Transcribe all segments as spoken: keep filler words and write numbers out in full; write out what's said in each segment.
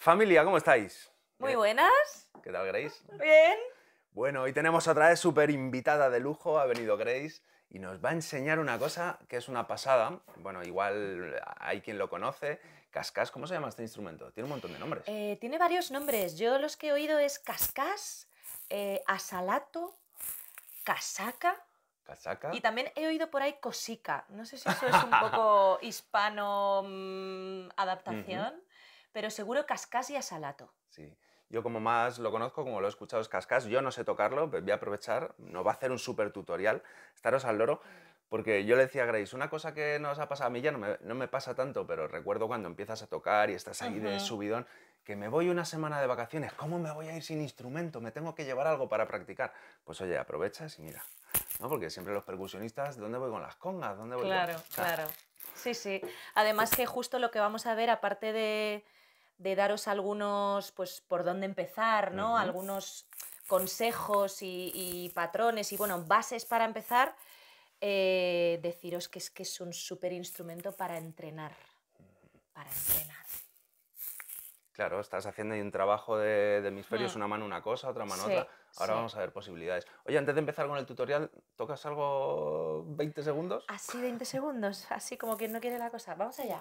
Familia, ¿cómo estáis? Muy ¿Qué? buenas. ¿Qué tal, Grace? Bien. Bueno, hoy tenemos otra vez súper invitada de lujo, ha venido Grace y nos va a enseñar una cosa que es una pasada. Bueno, igual hay quien lo conoce. Cascas, ¿cómo se llama este instrumento? Tiene un montón de nombres. Eh, tiene varios nombres. Yo los que he oído es cascas, eh, asalato, casaca. ¿Casaca? Y también he oído por ahí cosica. No sé si eso es un poco hispano mmm, adaptación, uh-huh. Pero seguro cascas y asalato. Sí. Yo como más lo conozco, como lo he escuchado, es cascas. Yo no sé tocarlo, pero voy a aprovechar. Nos va a hacer un súper tutorial. Estaros al loro. Porque yo le decía a Grace, una cosa que nos ha pasado a mí ya no me, no me pasa tanto, pero recuerdo cuando empiezas a tocar y estás ahí uh-huh. de subidón, que me voy una semana de vacaciones, ¿cómo me voy a ir sin instrumento? Me tengo que llevar algo para practicar. Pues oye, aprovechas y mira, ¿no? Porque siempre los percusionistas, ¿dónde voy con las congas? ¿Dónde voy claro, con...? Claro, sí, sí. Además que justo lo que vamos a ver, aparte de, de daros algunos, pues, por dónde empezar, ¿no? Uh-huh. Algunos consejos y, y patrones y, bueno, bases para empezar... Eh, deciros que es que es un súper instrumento para entrenar, para entrenar. Claro, estás haciendo ahí un trabajo de, de hemisferios, hmm. una mano una cosa, otra mano sí, otra. Ahora sí. Vamos a ver posibilidades. Oye, antes de empezar con el tutorial, ¿tocas algo veinte segundos? Así veinte segundos, así como quien no quiere la cosa. Vamos allá.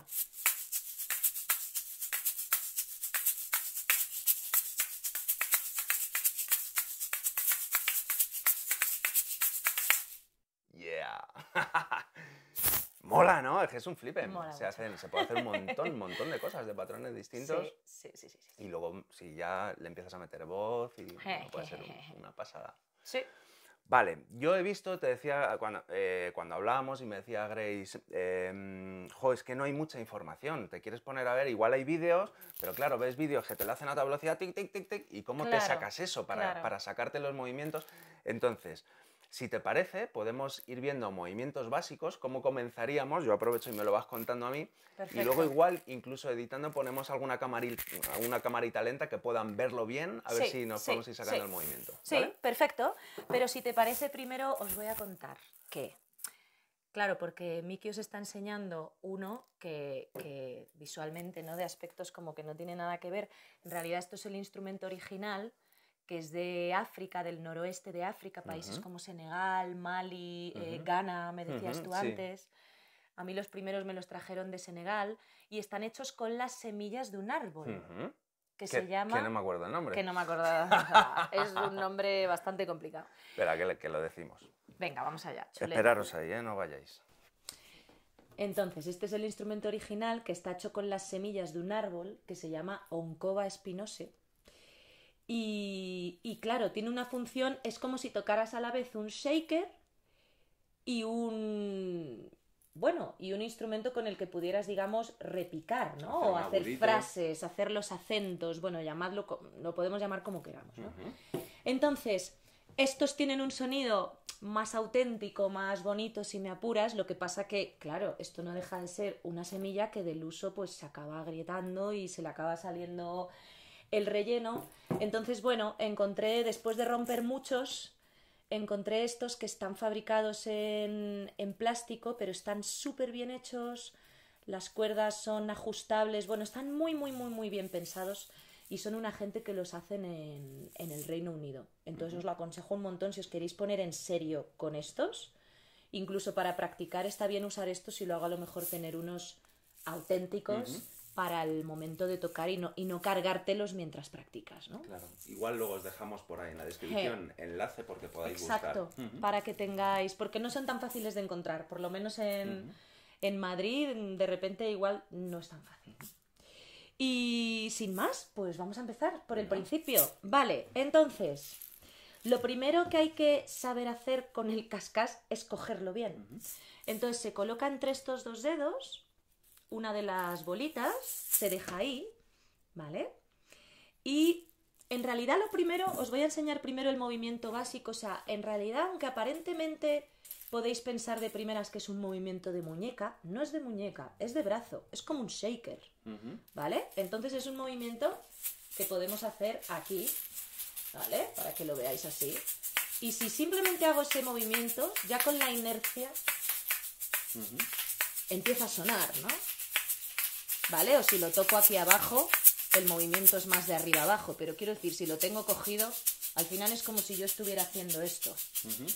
Mola, ¿no? Es que es un flipe. Mola se, hacen, se puede hacer un montón, un montón de cosas, de patrones distintos. Sí, sí, sí, sí, sí. Y luego, si ya le empiezas a meter voz, y bueno, puede ser un, una pasada. Sí. Vale, yo he visto, te decía, cuando, eh, cuando hablábamos y me decía Grace, eh, jo, es que no hay mucha información, te quieres poner a ver, igual hay vídeos, pero claro, ves vídeos que te lo hacen a otra velocidad, tic, tic, tic, tic, y cómo claro, te sacas eso para, claro. para sacarte los movimientos. Entonces, si te parece, podemos ir viendo movimientos básicos, cómo comenzaríamos, yo aprovecho y me lo vas contando a mí, perfecto. Y luego igual, incluso editando, ponemos alguna camarita, alguna camarita lenta que puedan verlo bien, a ver sí, si nos sí, podemos ir sacando sí. el movimiento. Sí, ¿vale? Perfecto, pero si te parece, primero os voy a contar que, claro, porque Miki os está enseñando uno que, que visualmente, ¿no? De aspectos como que no tiene nada que ver, en realidad esto es el instrumento original, que es de África, del noroeste de África, países uh-huh. como Senegal, Mali, uh-huh. eh, Ghana, me decías uh-huh. tú antes. Sí. A mí los primeros me los trajeron de Senegal y están hechos con las semillas de un árbol, uh-huh. que se llama... Que no me acuerdo el nombre. Que no me acuerdo. O sea, es un nombre bastante complicado. Espera, que, que lo decimos. Venga, vamos allá. Chuleta. Esperaros ahí, ¿eh? No vayáis. Entonces, este es el instrumento original que está hecho con las semillas de un árbol que se llama Oncoba spinose. Y, y claro, tiene una función, es como si tocaras a la vez un shaker y un, bueno, y un instrumento con el que pudieras, digamos, repicar, ¿no? Hacer o hacer agudito. frases, hacer los acentos, bueno, llamadlo, lo podemos llamar como queramos, ¿no? Uh-huh. Entonces, estos tienen un sonido más auténtico, más bonito, si me apuras, lo que pasa que, claro, esto no deja de ser una semilla que del uso pues se acaba agrietando y se le acaba saliendo el relleno. Entonces, bueno, encontré, después de romper muchos, encontré estos que están fabricados en, en plástico, pero están súper bien hechos, las cuerdas son ajustables, bueno, están muy, muy, muy, muy bien pensados y son una gente que los hacen en, en el Reino Unido. Entonces, uh-huh. os lo aconsejo un montón si os queréis poner en serio con estos. Incluso para practicar está bien usar estos y luego a lo mejor tener unos auténticos, uh-huh. para el momento de tocar y no, y no cargártelos mientras practicas, ¿no? Claro. Igual luego os dejamos por ahí en la descripción hey. enlace porque podáis Exacto, buscar. Uh-huh. Para que tengáis, porque no son tan fáciles de encontrar, por lo menos en, uh-huh. en Madrid de repente igual no es tan fácil. Y sin más, pues vamos a empezar por el uh-huh. principio. Vale, entonces, lo primero que hay que saber hacer con el cascas es cogerlo bien. Uh-huh. Entonces se coloca entre estos dos dedos una de las bolitas, se deja ahí, ¿vale? Y en realidad lo primero, os voy a enseñar primero el movimiento básico, o sea, en realidad, aunque aparentemente podéis pensar de primeras que es un movimiento de muñeca, no es de muñeca, es de brazo, es como un shaker, uh-huh. ¿vale? Entonces es un movimiento que podemos hacer aquí, ¿vale? Para que lo veáis así. Y si simplemente hago ese movimiento, ya con la inercia, uh-huh. empieza a sonar, ¿no? ¿Vale? O si lo toco aquí abajo, el movimiento es más de arriba abajo, pero quiero decir, si lo tengo cogido, al final es como si yo estuviera haciendo esto. Uh-huh.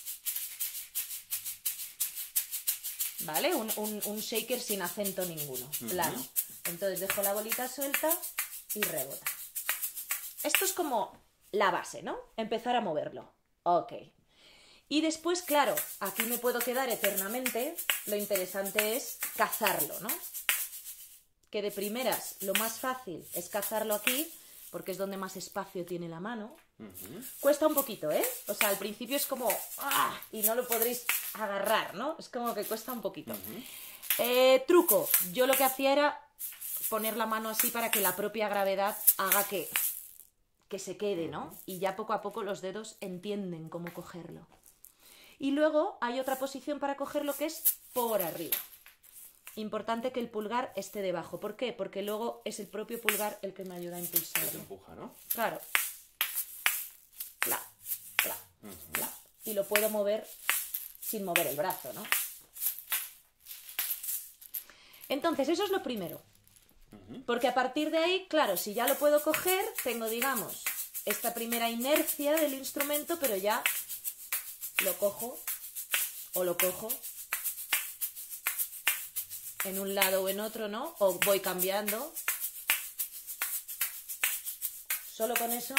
¿Vale? Un, un, un shaker sin acento ninguno, uh-huh. plano. Entonces dejo la bolita suelta y rebota. Esto es como la base, ¿no? Empezar a moverlo. Ok. Y después, claro, aquí me puedo quedar eternamente. Lo interesante es cazarlo, ¿no? Que de primeras lo más fácil es cazarlo aquí, porque es donde más espacio tiene la mano. Uh-huh. Cuesta un poquito, ¿eh? O sea, al principio es como... ¡ah! Y no lo podréis agarrar, ¿no? Es como que cuesta un poquito. Uh-huh. eh, truco. Yo lo que hacía era poner la mano así para que la propia gravedad haga que, que se quede, ¿no? Uh-huh. Y ya poco a poco los dedos entienden cómo cogerlo. Y luego hay otra posición para cogerlo que es por arriba. Importante que el pulgar esté debajo. ¿Por qué? Porque luego es el propio pulgar el que me ayuda a impulsarlo. Se empuja, ¿no? Claro. Pla, pla, uh-huh. pla. Y lo puedo mover sin mover el brazo, ¿no? Entonces, eso es lo primero. Uh-huh. Porque a partir de ahí, claro, si ya lo puedo coger, tengo, digamos, esta primera inercia del instrumento, pero ya lo cojo o lo cojo en un lado o en otro, ¿no? O voy cambiando. Solo con eso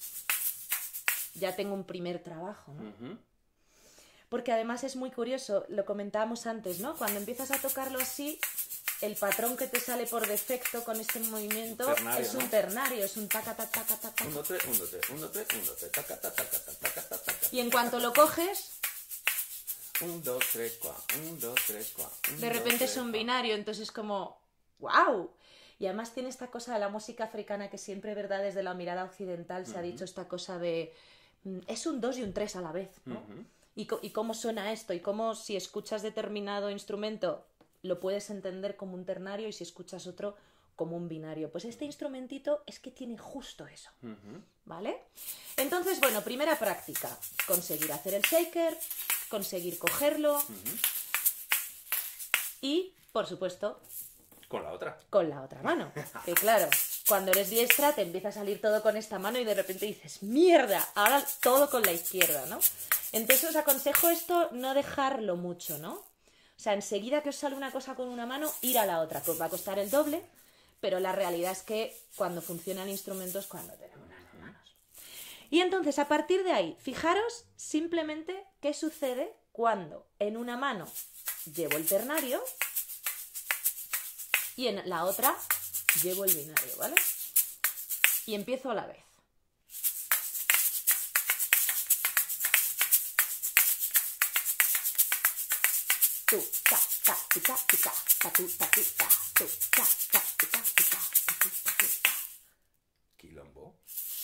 ya tengo un primer trabajo, ¿no? Uh-huh. Porque además es muy curioso, lo comentábamos antes, ¿no? Cuando empiezas a tocarlo así, el patrón que te sale por defecto con este movimiento ternario, es un ¿no? ternario, es un taca, taca, taca, taca. uno, tres, uno, tres, uno, tres, uno, tres, taca, taca, taca, taca, taca, taca. Y en cuanto lo coges... un, dos, tres, cuatro, un, dos, tres, cuatro. De repente es un binario, entonces es como... ¡wow! Y además tiene esta cosa de la música africana que siempre, ¿verdad? Desde la mirada occidental se uh-huh. ha dicho esta cosa de... es un dos y un tres a la vez, ¿no? Uh-huh. Y, y cómo suena esto, y cómo si escuchas determinado instrumento lo puedes entender como un ternario y si escuchas otro como un binario. Pues este instrumentito es que tiene justo eso, uh-huh. ¿vale? Entonces, bueno, primera práctica, conseguir hacer el shaker, conseguir cogerlo uh-huh. y, por supuesto... con la otra. Con la otra mano, que claro... Cuando eres diestra te empieza a salir todo con esta mano y de repente dices, ¡mierda! Ahora todo con la izquierda, ¿no? Entonces os aconsejo esto, no dejarlo mucho, ¿no? O sea, enseguida que os sale una cosa con una mano, ir a la otra. Pues va a costar el doble, pero la realidad es que cuando funciona el instrumento es cuando tenemos las manos. Y entonces, a partir de ahí, fijaros simplemente qué sucede cuando en una mano llevo el ternario y en la otra... llevo el binario, ¿vale? Y empiezo a la vez. Tu, ta, ta, tu, ta, tu, ta, ta, tu, ta, tu, ta, tu, ta, ta, tu, ta, tu, ta, ta, tu, ta, tu, ta. Quilombo.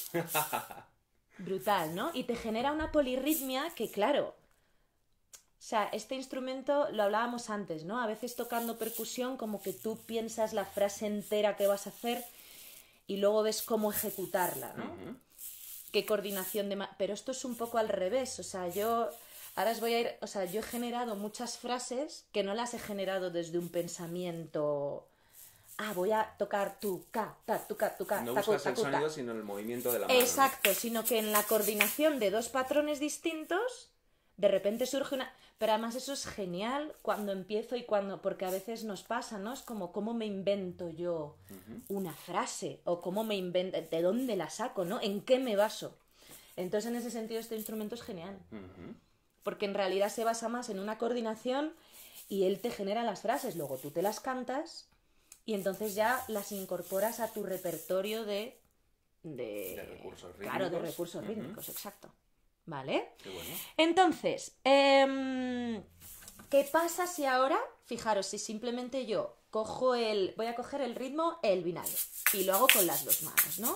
Brutal, ¿no? Y te genera una polirritmia que, claro... O sea, este instrumento, lo hablábamos antes, ¿no? A veces tocando percusión como que tú piensas la frase entera que vas a hacer y luego ves cómo ejecutarla, ¿no? Uh-huh. Qué coordinación de... Ma- Pero esto es un poco al revés, o sea, yo... Ahora os voy a ir... O sea, yo he generado muchas frases que no las he generado desde un pensamiento... Ah, voy a tocar tu, ca, ta, tu, ca, tu, ca, no ta, buscas ta, el ta, sonido, ta. sino el movimiento de la mano. Exacto, ¿no? Sino que en la coordinación de dos patrones distintos... De repente surge una... Pero además eso es genial cuando empiezo y cuando... Porque a veces nos pasa, ¿no? Es como, ¿cómo me invento yo uh-huh. una frase? O ¿cómo me invento... ¿De dónde la saco, no? ¿En qué me baso? Entonces, en ese sentido, este instrumento es genial. Uh-huh. Porque en realidad se basa más en una coordinación y él te genera las frases. Luego tú te las cantas y entonces ya las incorporas a tu repertorio de... De, de recursos rítmicos. Claro, de recursos uh-huh. rítmicos, exacto. ¿Vale? Qué bueno. Entonces, eh, ¿qué pasa si ahora, fijaros, si simplemente yo cojo el, voy a coger el ritmo, el binario, y lo hago con las dos manos, ¿no?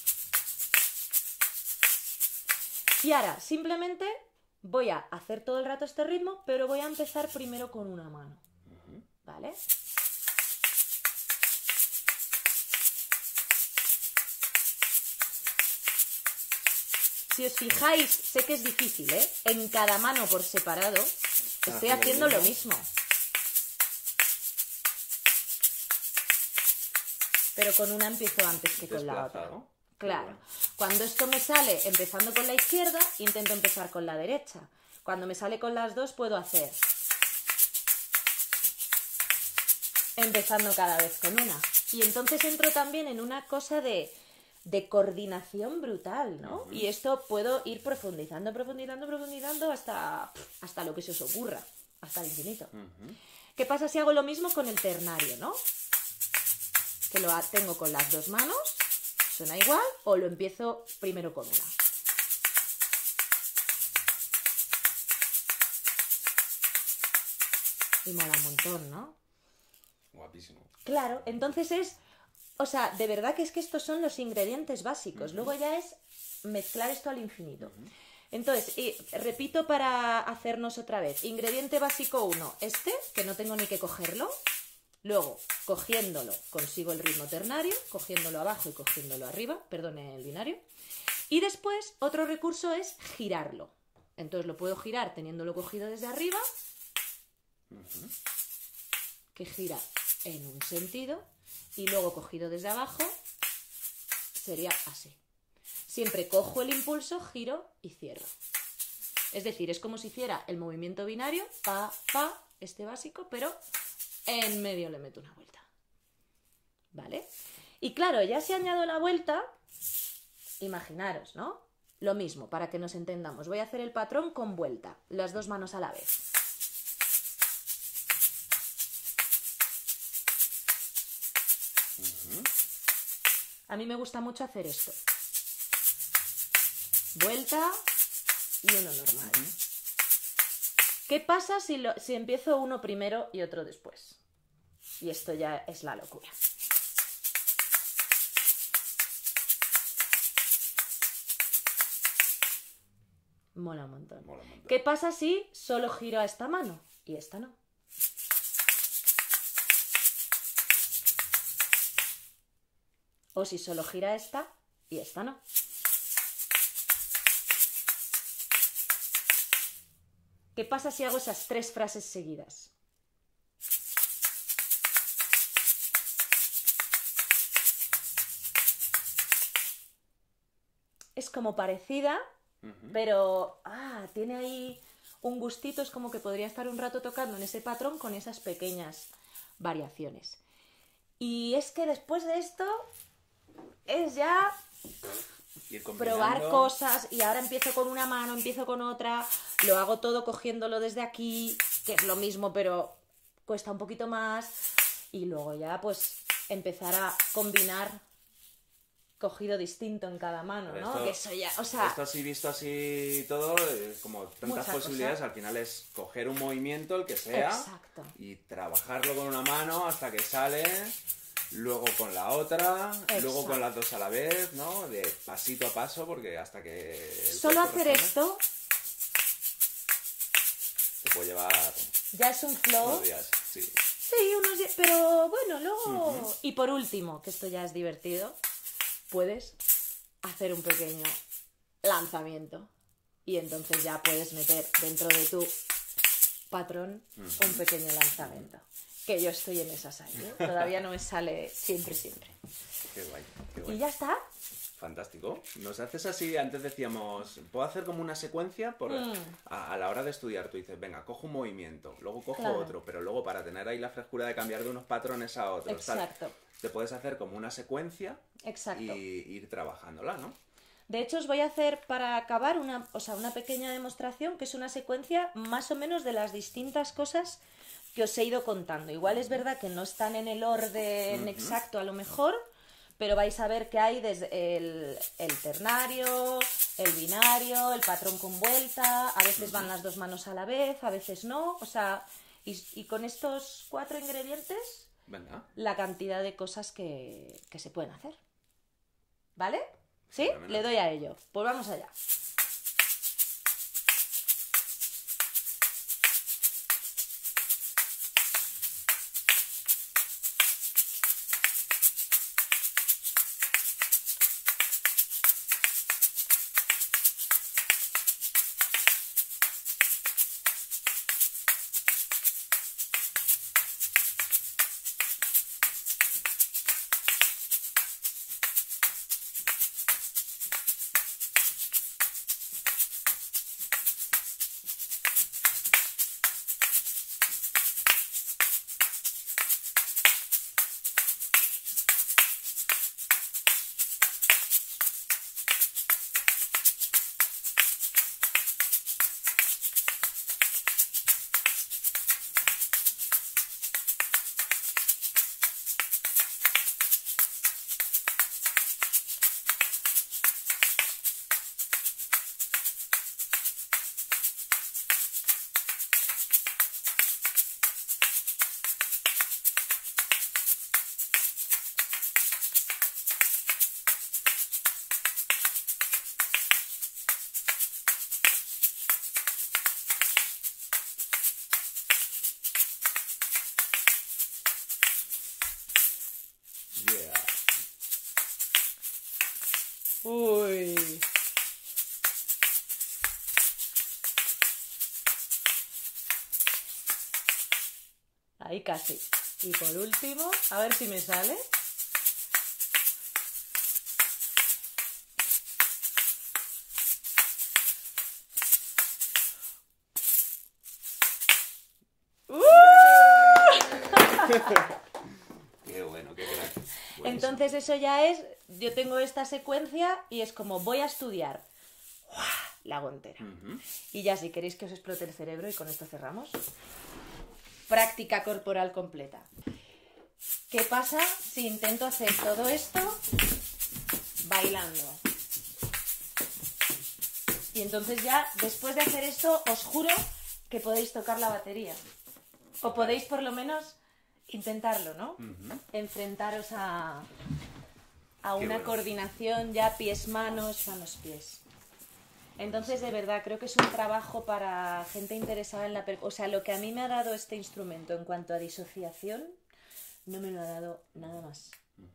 Y ahora, simplemente voy a hacer todo el rato este ritmo, pero voy a empezar primero con una mano, uh-huh. ¿vale? Si os fijáis, sé que es difícil, ¿eh? En cada mano por separado estoy haciendo lo mismo. pero con una empiezo antes que con la otra. Desplazado. Claro. Bueno. Cuando esto me sale empezando con la izquierda, intento empezar con la derecha. Cuando me sale con las dos, puedo hacer empezando cada vez con una. Y entonces entro también en una cosa de, de coordinación brutal, ¿no? Uh-huh. Y esto puedo ir profundizando, profundizando, profundizando hasta, hasta lo que se os ocurra, hasta el infinito. Uh-huh. ¿Qué pasa si hago lo mismo con el ternario, no? Que lo tengo con las dos manos, suena igual, o lo empiezo primero con una. Y mola un montón, ¿no? Guapísimo. Claro, entonces es... O sea, de verdad que es que estos son los ingredientes básicos. Uh-huh. Luego ya es mezclar esto al infinito. Uh-huh. Entonces, y repito para hacernos otra vez. Ingrediente básico uno, este, que no tengo ni que cogerlo. Luego, cogiéndolo, consigo el ritmo ternario, cogiéndolo abajo y cogiéndolo arriba, perdón, el binario. Y después, otro recurso es girarlo. Entonces lo puedo girar teniéndolo cogido desde arriba, uh-huh. que gira en un sentido, y luego cogido desde abajo, sería así. Siempre cojo el impulso, giro y cierro. Es decir, es como si hiciera el movimiento binario, pa, pa, este básico, pero en medio le meto una vuelta. ¿Vale? Y claro, ya si añado la vuelta, imaginaros, ¿no? Lo mismo, para que nos entendamos. Voy a hacer el patrón con vuelta, las dos manos a la vez. Uh-huh. A mí me gusta mucho hacer esto. Vuelta y uno normal. Uh-huh. ¿Qué pasa si, lo, si empiezo uno primero y otro después? Y esto ya es la locura. Mola un montón. Mola un montón. ¿Qué pasa si solo giro a esta mano y esta no? O si solo gira esta y esta no. ¿Qué pasa si hago esas tres frases seguidas? Es como parecida, uh-huh. pero ah, tiene ahí un gustito, es como que podría estar un rato tocando en ese patrón con esas pequeñas variaciones. Y es que después de esto es ya probar cosas, y ahora empiezo con una mano, empiezo con otra, lo hago todo cogiéndolo desde aquí, que es lo mismo pero cuesta un poquito más, y luego ya pues empezar a combinar cogido distinto en cada mano, ¿no? Esto, que eso ya, o sea... Esto así visto así todo, como tantas posibilidades, cosa. Al final es coger un movimiento, el que sea, exacto. y trabajarlo con una mano hasta que sale... Luego con la otra, exacto. Luego con las dos a la vez, ¿no? De pasito a paso, porque hasta que... Solo hacer responde, esto... te puede llevar... Ya es un flow. Unos días, sí. Sí, unos días, pero bueno, luego... Uh-huh. Y por último, que esto ya es divertido, puedes hacer un pequeño lanzamiento. Y entonces ya puedes meter dentro de tu patrón uh-huh. un pequeño lanzamiento. Que yo estoy en esa sala, ¿eh? Todavía no me sale siempre, siempre. Qué guay, qué guay. Y ya está. Fantástico. Nos haces así, antes decíamos, puedo hacer como una secuencia por, mm. a, a la hora de estudiar. Tú dices, venga, cojo un movimiento, luego cojo claro. otro, pero luego para tener ahí la frescura de cambiar de unos patrones a otros. Exacto. Tal, te puedes hacer como una secuencia. Exacto. Y ir trabajándola, ¿no? De hecho, os voy a hacer para acabar una, o sea, una pequeña demostración que es una secuencia más o menos de las distintas cosas que os he ido contando. Igual es verdad que no están en el orden uh-huh. exacto a lo mejor, pero vais a ver que hay desde el, el ternario, el binario, el patrón con vuelta, a veces uh-huh. van las dos manos a la vez, a veces no, o sea, y, y con estos cuatro ingredientes, venga, la cantidad de cosas que, que se pueden hacer. ¿Vale? ¿Sí? Le doy a ello. Pues vamos allá. Uy. Ahí casi. Y por último, a ver si me sale. ¡Uh! Qué bueno, qué crack. Buenísimo. Entonces eso ya es, yo tengo esta secuencia y es como voy a estudiar. ¡Uah! La hago entera. Ujú. Y ya si queréis que os explote el cerebro y con esto cerramos. Práctica corporal completa. ¿Qué pasa si intento hacer todo esto bailando? Y entonces ya, después de hacer esto, os juro que podéis tocar la batería. O podéis por lo menos intentarlo, ¿no? Ujú. Enfrentaros a, a Qué una bueno. coordinación ya pies-manos, manos-pies. Entonces, de verdad, creo que es un trabajo para gente interesada en la... per- O sea, lo que a mí me ha dado este instrumento en cuanto a disociación, no me lo ha dado nada más.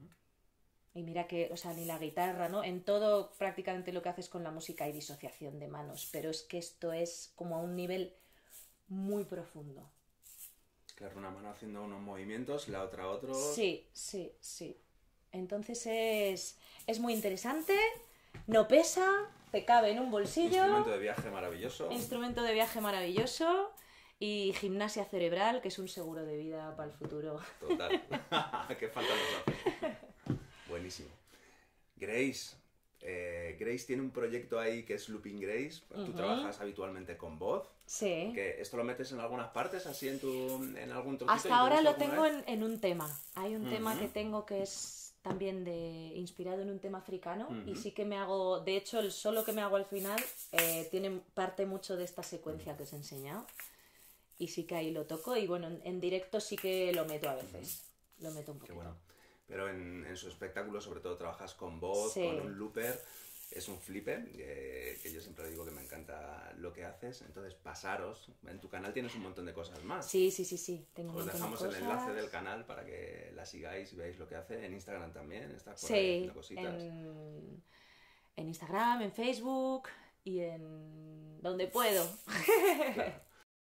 Y mira que, o sea, ni la guitarra, ¿no? En todo prácticamente lo que haces con la música hay disociación de manos, pero es que esto es como a un nivel muy profundo. Claro, una mano haciendo unos movimientos, la otra otro. Sí, sí, sí. Entonces es, es muy interesante, no pesa, te cabe en un bolsillo, Instrumento de viaje maravilloso. instrumento de viaje maravilloso y gimnasia cerebral, que es un seguro de vida para el futuro. Total. Qué falta nos hace. Buenísimo. Grace. eh, Grace tiene un proyecto ahí que es Looping Grace. Tú Ujú. trabajas habitualmente con voz. Sí. Que ¿Esto lo metes en algunas partes, así en, tu, en algún trocito? Hasta ahora lo ¿Introduces tengo alguna vez? en, en un tema. Hay un tema Ujú. que tengo que es también de inspirado en un tema africano y Ujú. sí que me hago, de hecho el solo que me hago al final eh, tiene parte mucho de esta secuencia que os he enseñado y sí que ahí lo toco y bueno, en, en directo sí que lo meto a veces, lo meto un Qué poquito. bueno. Pero en, en su espectáculo, sobre todo, trabajas con voz, Sí. con un looper. Es un flipe, que, que yo siempre digo que me encanta lo que haces. Entonces, pasaros. En tu canal tienes un montón de cosas más. Sí, sí, sí, sí, tengo un Os montón dejamos de el cosas. enlace del canal para que la sigáis y veáis lo que hace. En Instagram también, estás por Sí, ahí haciendo cositas. en, en Instagram, en Facebook y en donde puedo. Claro.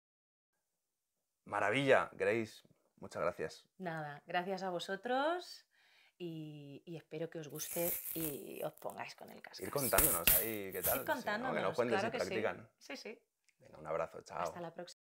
Maravilla, Grace. Muchas gracias. Nada, gracias a vosotros y, y espero que os guste y os pongáis con el cascas. Ir contándonos ahí qué tal. Ir sí, ¿no? contándonos, Que nos cuentes claro si que practican. sí. Sí, sí. Venga, un abrazo, chao. Hasta la próxima.